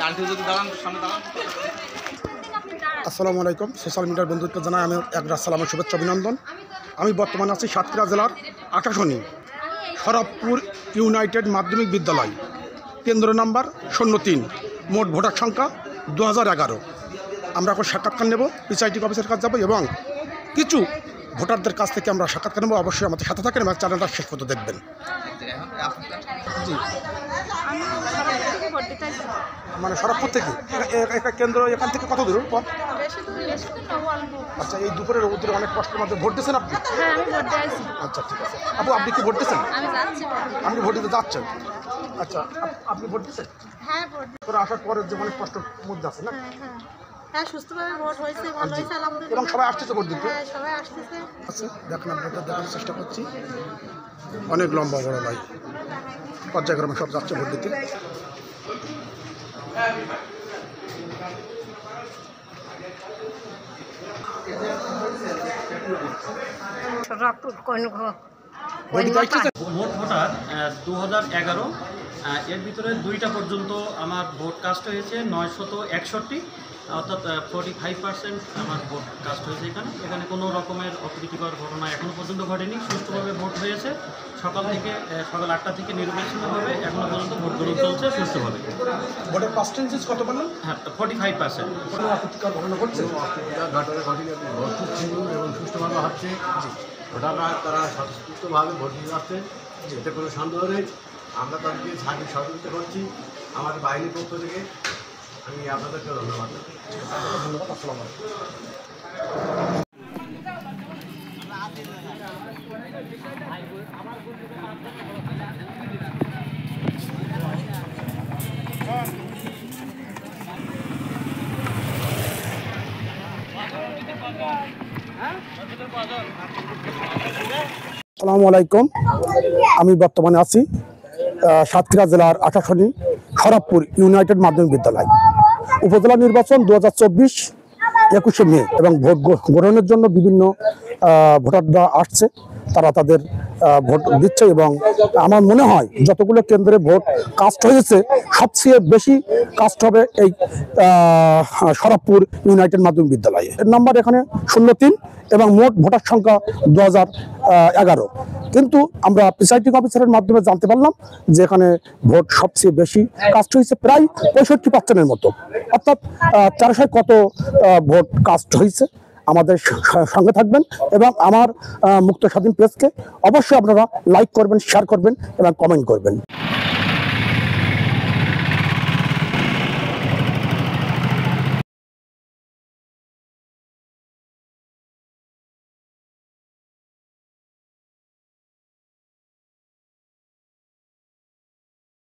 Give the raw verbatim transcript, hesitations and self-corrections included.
আসসালামু আলাইকুম। সোশ্যাল মিডিয়ার বন্ধুত্ব জানাই আমি একরাজ সালামের শুভেচ্ছা অভিনন্দন। আমি বর্তমানে আছি সাতক্ষীরা জেলার আকাশনী শরৎপুর ইউনাইটেড মাধ্যমিক বিদ্যালয়, কেন্দ্র নাম্বার শূন্য তিন, মোট ভোটার সংখ্যা দু হাজার এগারো। আমরা এখন সাক্ষাৎকার নেব, প্রিসাইডিং অফিসের কাছে যাবো এবং কিছু ভোটারদের কাছ থেকে আমরা সাক্ষাৎকার নেব। অবশ্যই আমাদের সাথে থাকেন এবং চ্যানেলটা শেষ পর্যন্ত দেখবেন। জি, মানে শরৎপুর থেকে কেন্দ্র, এখান থেকে কত দূর পথ? আচ্ছা, এই দুপুরের রোদ্রে অনেক কষ্টের মধ্যে ভোট দিয়েছেন আপনি? আচ্ছা, ঠিক আছে। আপু, আপনি কি ভোট দিয়েছেন? আপনি ভোট দিতে যাচ্ছেন? আচ্ছা, আপনি ভোট দিচ্ছেন? হ্যাঁ, ভোট করে আসার পরে যে অনেক কষ্টের মধ্যে আছে না? হ্যাঁ, সুস্থভাবে ভোট হয়েছে, ভালো হয়েছে আলহামদুলিল্লাহ। এবং সবাই আসতেছে ভোট দিতে? হ্যাঁ, সবাই আসতেছে। আচ্ছা, দেখেন, আপনাদের দেখার চেষ্টা করছি। অনেক লম্বা বড় লাইন, পর্যায়ক্রমে সব যাচ্ছে ভোট দিতে। মোট ভোটার দু হাজার এগারো, এর ভিতরে দুইটা পর্যন্ত আমার ভোট কাস্ট হয়েছে নয়শত একষট্টি, অর্থাৎ ফোর্টি ফাইভ পার্সেন্ট আমার ভোট কাস্ট হয়েছে এখানে। এখানে কোনো রকমের অপ্রীতিকর ঘটনা এখনও পর্যন্ত ঘটেনি, সুষ্ঠুভাবে ভোট হয়েছে। সকাল থেকে সকাল আটটা থেকে নির্বাচনভাবে এখনও পর্যন্ত ভোট গ্রহণ চলছে সুষ্ঠুভাবে। ভোটের পার্সেন্টেজ কত বললেন? হ্যাঁ, ফোর্টি ফাইভ পার্সেন্ট। কোনো অপ্রীতিকর ঘটনা ঘটছে? ঘটনা ঘটেনি, ভোট ছিল এবং সুষ্ঠুভাবে হচ্ছে। ভোটাররা তারা স্বতঃস্ফূর্তভাবে ভোট দিয়ে যাচ্ছে, এতে কোনো সন্দেহ নেই। আমরা তাদেরকে সার্বিক সহযোগিতা করছি আমাদের বাহিনীর পক্ষ থেকে। আমি আপনাদেরকে ধন্যবাদ ধন্যবাদ। আসসালামু আলাইকুম। আসসালামু আলাইকুম। আমি বর্তমানে আছি সাতক্ষীরা জেলার আকাশনী শরৎপুর ইউনাইটেড মাধ্যমিক বিদ্যালয়। উপজেলা নির্বাচন দু হাজার চব্বিশ একুশে মে এবং ভোট গ্রহণের জন্য বিভিন্ন ভোটাররা আসছে, তারা তাদের ভোট দিচ্ছে এবং আমার মনে হয় যতগুলো কেন্দ্রে ভোট কাস্ট হয়েছে সবচেয়ে বেশি কাস্ট হবে এই শরৎপুর ইউনাইটেড মাধ্যমিক বিদ্যালয়ে। এর নাম্বার এখানে শূন্য তিন এবং মোট ভোটার সংখ্যা দু হাজার এগারো। কিন্তু আমরা প্রিসাইডিং অফিসারের মাধ্যমে জানতে পারলাম যে এখানে ভোট সবচেয়ে বেশি কাস্ট হয়েছে, প্রায় পঁয়ষট্টি পার্সেন্টের মতো, অর্থাৎ তেরোশো কত ভোট কাস্ট হয়েছে। আমাদের সঙ্গে থাকবেন এবং আমার মুক্ত স্বাধীন প্রেসকে অবশ্যই আপনারা লাইক করবেন, শেয়ার করবেন এবং কমেন্ট করবেন।